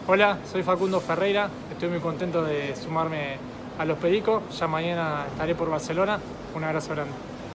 Hola, soy Facundo Ferreira, estoy muy contento de sumarme a los Pericos, ya mañana estaré por Barcelona, un abrazo grande.